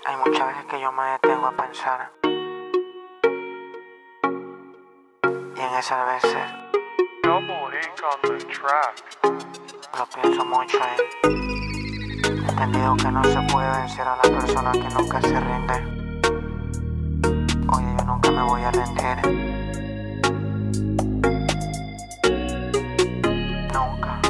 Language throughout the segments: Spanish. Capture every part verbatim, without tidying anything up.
Hay muchas veces que yo me detengo a pensar, y en esas veces lo pienso mucho y he entendido que no se puede vencer a la persona que nunca se rinde. Oye, yo nunca me voy a rendir. Nunca.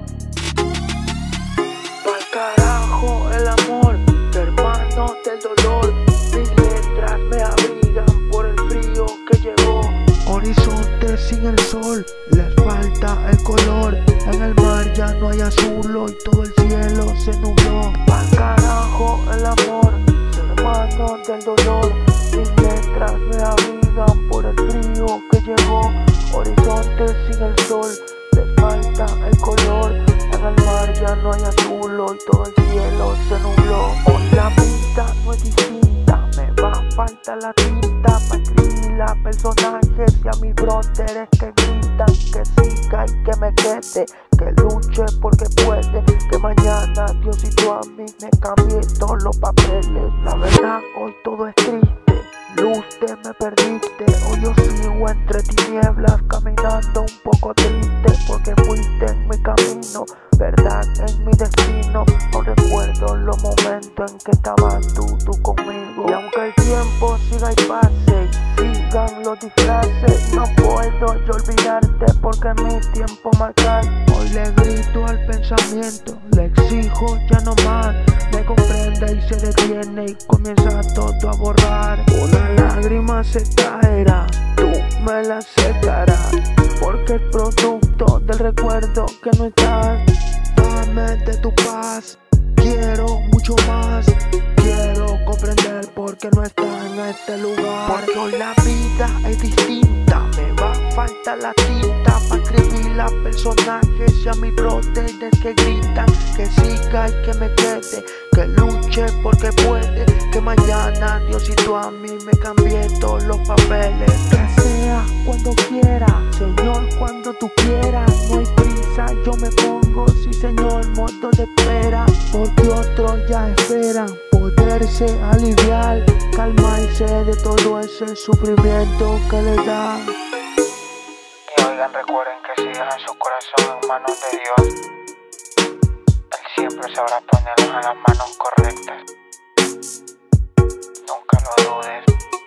Pa'l carajo el amor, hermano del dolor. Mis letras me abrigan por el frío que llegó. Horizonte sin el sol, les falta el color. En el mar ya no hay azul y todo el cielo se nubló. Pa'l carajo el amor, hermano del dolor. Mis letras me abrigan por el frío que llegó. Horizonte sin el sol, les falta el color. En el mar ya no hay azul y todo el cielo se nubló. Hoy la vida no es distinta, me va a faltar la tinta para escribir la personajes y a mis brothers que gritan que siga y que me quede, que luche porque puede, que mañana Diosito a mí me cambie todos los papeles. La verdad hoy todo es triste, luz te me perdiste. Hoy yo sigo entre tinieblas caminando un poco triste porque fuiste en mi camino, verdad en mi destino. No recuerdo los momentos en que estabas tú, tú conmigo. Y aunque el tiempo siga y pase y sigan los disfraces, no puedo yo olvidarte porque mi tiempo marcar. Hoy le grito al pensamiento, le exijo ya no más. Me comprende y se detiene y comienza todo a borrar. Una lágrima se caerá, tú me la secarás, porque el producto del recuerdo que no estás. Dame de tu paz, quiero mucho más. Quiero comprender por qué no estás en este lugar. Porque hoy la vida es distinta, me va a faltar la tinta para escribir las personajes y a mis brothers que gritan que siga y que me quede, que luche porque puede, que mañana Diosito a mí me cambie todos los papeles. Que sea cuando quiera, Señor, cuando tú quieras. No hay prisa, yo me pongo, sí Señor, modo de espera, porque otros ya esperan poderse aliviar, calmarse de todo ese sufrimiento que le da. Y oigan, recuerden que si dejan su corazón en manos de Dios, Él siempre sabrá ponerlos en las manos correctas. Nunca lo dudes.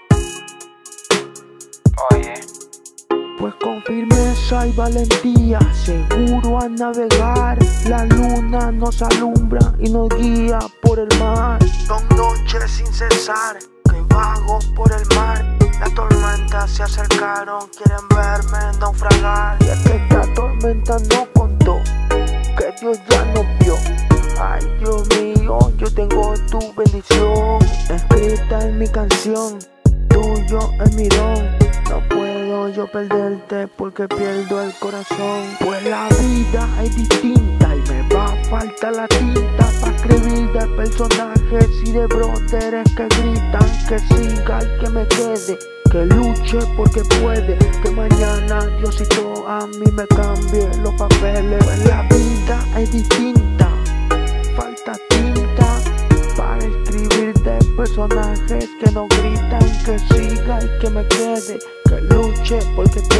Oye, pues con firmeza y valentía, seguro a navegar. La luna nos alumbra y nos guía por el mar. Son noches sin cesar, que vago por el mar. Las tormentas se acercaron, quieren verme naufragar. Y es que esta tormenta no contó, que Dios ya nos vio. Ay Dios mío, yo tengo tu bendición escrita en mi canción, tuyo es mi don. No puedo yo perderte porque pierdo el corazón. Pues la vida es distinta y me va a faltar la tinta para escribir de personajes y de brothers que gritan que siga y que me quede, que luche porque puede, que mañana Diosito a mí me cambie los papeles. Pues la vida es distinta, falta tinta para escribir de personajes que no gritan que siga y que me quede, que luche porque